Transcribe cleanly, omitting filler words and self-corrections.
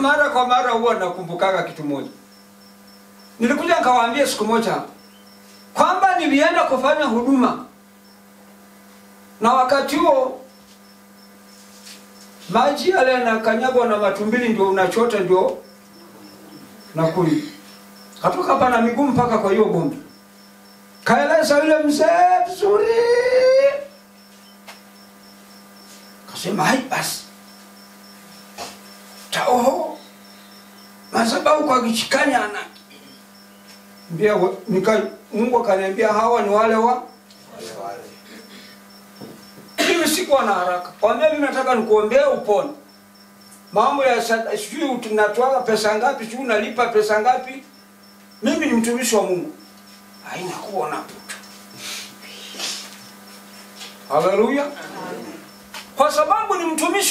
mara kwa mara huwa nakumbukaga kitu moja. Nilikuja nikawaambia siku moja kwamba nilienda kufanya huduma, na wakati huo maji yale yanakanyagwa na matumbili ndio unachota ndio na kuli. Katoka hapa na miguu mpaka kwa hiyo bomba. Kaeleza yule mzee vizuri. Kasema hai basi. Tao masababu kwa kichikanya ana. Mbia Mungu akaniambia hawa ni wale wale. Mimi sikuwa na haraka. Kwambia mimi nataka nikuombea upone. Mambo ya sijui tunatoa pesa ngapi, sijui unalipa pesa ngapi. Mimi ni mtumishi wa Mungu. Haina kuona mtu. Haleluya. Kwa sababu ni mtumishi